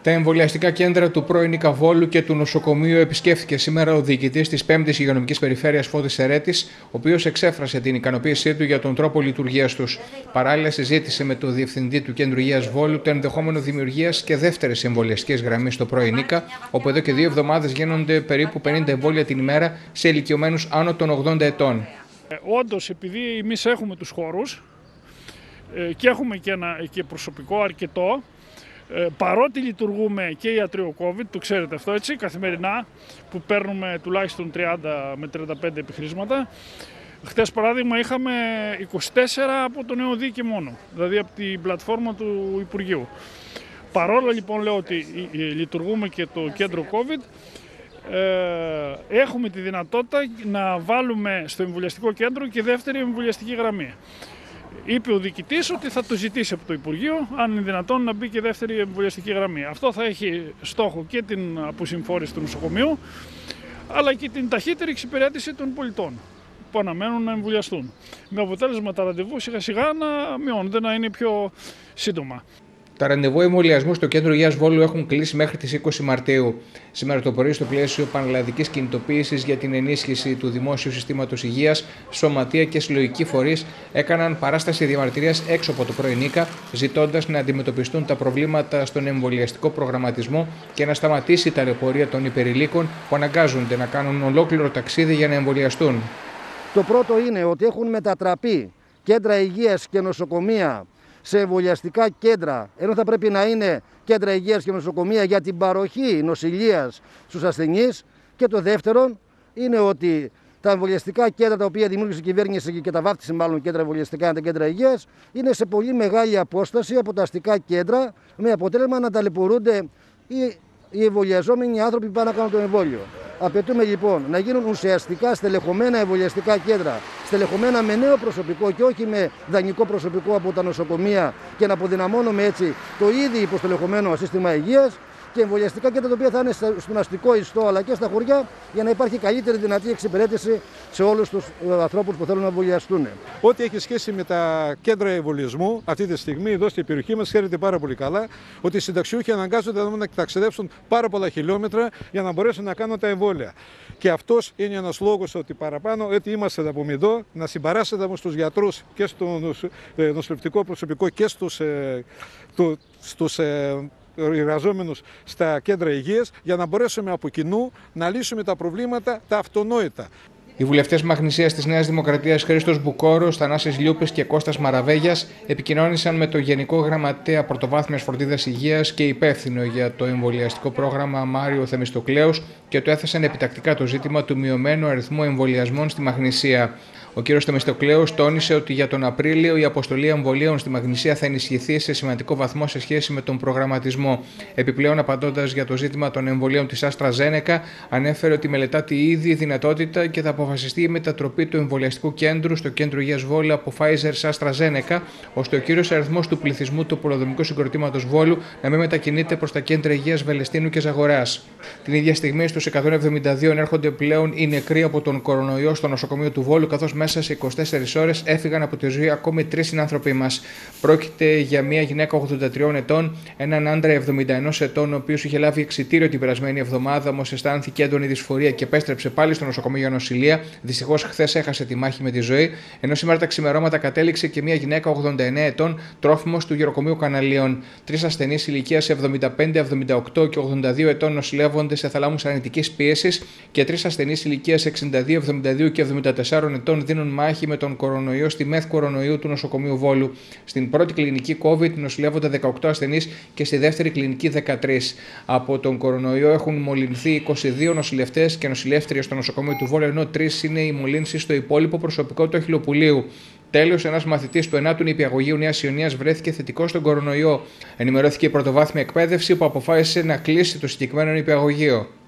Τα εμβολιαστικά κέντρα του πρώην ΙΚΑ Βόλου και του νοσοκομείου επισκέφθηκε σήμερα ο διοικητής της 5ης Υγειονομικής Περιφέρειας Φώτης Ερέτης, ο οποίος εξέφρασε την ικανοποίησή του για τον τρόπο λειτουργίας τους. Παράλληλα, συζήτησε με τον διευθυντή του Κέντρου Υγείας Βόλου το ενδεχόμενο δημιουργίας και δεύτερης εμβολιαστικής γραμμής στο πρώην ΙΚΑ, όπου εδώ και 2 εβδομάδες γίνονται περίπου 50 εμβόλια την ημέρα σε ηλικιωμένους άνω των 80 ετών. Όντως, επειδή εμείς έχουμε τους χώρους και έχουμε και προσωπικό αρκετό, παρότι λειτουργούμε και ιατρείο COVID, το ξέρετε αυτό έτσι, καθημερινά, που παίρνουμε τουλάχιστον 30 με 35 επιχρήσματα. Χτες παράδειγμα είχαμε 24 από το νέο δίκαιο μόνο, δηλαδή από την πλατφόρμα του Υπουργείου. Παρόλο λοιπόν λέω ότι λειτουργούμε και το κέντρο COVID, έχουμε τη δυνατότητα να βάλουμε στο εμβολιαστικό κέντρο και δεύτερη εμβολιαστική γραμμή. Είπε ο διοικητής ότι θα το ζητήσει από το Υπουργείο, αν είναι δυνατόν, να μπει και δεύτερη εμβολιαστική γραμμή. Αυτό θα έχει στόχο και την αποσυμφόρηση του νοσοκομείου, αλλά και την ταχύτερη εξυπηρέτηση των πολιτών που αναμένουν να εμβολιαστούν. Με αποτέλεσμα τα ραντεβού σιγά σιγά να μειώνονται, να είναι πιο σύντομα. Τα ραντεβού εμβολιασμού στο Κέντρο Υγείας Βόλου έχουν κλείσει μέχρι τις 20 Μαρτίου. Σήμερα το πρωί, στο πλαίσιο πανελλαδικής κινητοποίησης για την ενίσχυση του δημόσιου συστήματος υγείας, σωματεία και συλλογικοί φορείς έκαναν παράσταση διαμαρτυρίας έξω από το πρώην ΙΚΑ, ζητώντας να αντιμετωπιστούν τα προβλήματα στον εμβολιαστικό προγραμματισμό και να σταματήσει η ταλαιπωρία των υπερηλίκων που αναγκάζονται να κάνουν ολόκληρο ταξίδι για να εμβολιαστούν. Το πρώτο είναι ότι έχουν μετατραπεί κέντρα υγείας και νοσοκομεία σε εμβολιαστικά κέντρα, ενώ θα πρέπει να είναι κέντρα υγείας και νοσοκομεία για την παροχή νοσηλείας στους ασθενείς. Και το δεύτερο είναι ότι τα εμβολιαστικά κέντρα τα οποία δημιούργησε η κυβέρνηση και καταβάφτισε μάλλον κέντρα εμβολιαστικά, τα κέντρα υγείας, είναι σε πολύ μεγάλη απόσταση από τα αστικά κέντρα, με αποτέλεσμα να ταλαιπωρούνται οι εμβολιαζόμενοι άνθρωποι που πάνε να κάνουν το εμβόλιο. Απαιτούμε λοιπόν να γίνουν ουσιαστικά στελεχωμένα εμβολιαστικά κέντρα, στελεχωμένα με νέο προσωπικό και όχι με δανεικό προσωπικό από τα νοσοκομεία, και να αποδυναμώνουμε έτσι το ήδη υποστελεχωμένο σύστημα υγείας, και εμβολιαστικά κέντρα τα οποία θα είναι στον αστικό ιστό αλλά και στα χωριά, για να υπάρχει καλύτερη δυνατή εξυπηρέτηση σε όλους τους ανθρώπους που θέλουν να εμβολιαστούν. Ό,τι έχει σχέση με τα κέντρα εμβολιασμού, αυτή τη στιγμή εδώ στην περιοχή μας, ξέρετε πάρα πολύ καλά ότι οι συνταξιούχοι αναγκάζονται να ταξιδέψουν πάρα πολλά χιλιόμετρα για να μπορέσουν να κάνουν τα εμβόλια. Και αυτός είναι ένας λόγος ότι παραπάνω, ότι είμαστε από εδώ, να συμπαράσσεται στους γιατρούς και στο νοσηλευτικό προσωπικό και στους εργαζόμενους στα κέντρα υγείας, για να μπορέσουμε από κοινού να λύσουμε τα προβλήματα τα αυτονόητα. Οι βουλευτές Μαγνησίας της Νέας Δημοκρατίας Χρήστος Μπουκόρος, Θανάσης Λιούπης και Κώστας Μαραβέγιας επικοινώνησαν με τον Γενικό Γραμματέα Πρωτοβάθμιας Φροντίδας Υγείας και υπεύθυνο για το εμβολιαστικό πρόγραμμα Μάριο Θεμιστοκλέους και του έθεσαν επιτακτικά το ζήτημα του μειωμένου αριθμού εμβολιασμών στη Μαγνησία. Ο κ. Θεμιστοκλέους τόνισε ότι για τον Απρίλιο η αποστολή εμβολίων στη Μαγνησία θα ενισχυθεί σε σημαντικό βαθμό σε σχέση με τον προγραμματισμό. Επιπλέον, απαντώντας για το ζήτημα των εμβολίων της AstraZeneca, ανέφερε ότι μελετάται ήδη η δυνατότητα και θα αποφασιστεί η μετατροπή του εμβολιαστικού κέντρου στο Κέντρο Υγείας Βόλου από Pfizer σε AstraZeneca, ώστε ο κύριος αριθμός του πληθυσμού του πολεοδομικού συγκροτήματος Βόλου να μην μετακινείται προς τα κέντρα υγείας Βελεστίνου και Ζαγοράς. Την ίδια στιγμή, στους 172 έρχονται πλέον οι νεκροί από τον κορονοϊό στο νοσοκομείο του Βόλου, καθώς μέσα σε 24 ώρες έφυγαν από τη ζωή ακόμη 3 συνάνθρωποι μας. Πρόκειται για μια γυναίκα 83 ετών, έναν άντρα 71 ετών, ο οποίος είχε λάβει εξιτήριο την περασμένη εβδομάδα, όμως αισθάνθηκε έντονη δυσφορία και επέστρεψε πάλι στο νοσοκομείο για νοσηλεία. Δυστυχώς χθες έχασε τη μάχη με τη ζωή, ενώ σήμερα τα ξημερώματα κατέληξε και μια γυναίκα 89 ετών, τρόφιμος του γεροκομείου Καναλίων. 3 ασθενείς ηλικίας 75, 78 και 82 ετών νοσηλεύονται σε θαλάμους αρνητικής πίεσης και 3 ασθενείς ηλικίας 62, 72 και 74 ετών δίνουν μάχη με τον κορονοϊό στη ΜΕΘ κορονοϊού του νοσοκομείου Βόλου. Στην πρώτη κλινική COVID νοσηλεύονται 18 ασθενείς και στη δεύτερη κλινική 13. Από τον κορονοϊό έχουν μολυνθεί 22 νοσηλευτές και νοσηλεύτριες στο νοσοκομείο του Βόλου, ενώ 3 είναι η μολύνση στο υπόλοιπο προσωπικό του Αχιλλοπουλίου. Τέλος, ένας μαθητής του 9ου νηπιαγωγείου Νέας Ιωνίας βρέθηκε θετικός στον κορονοϊό. Ενημερώθηκε η πρωτοβάθμια εκπαίδευση που αποφάσισε να κλείσει το συγκεκριμένο νηπιαγωγείο.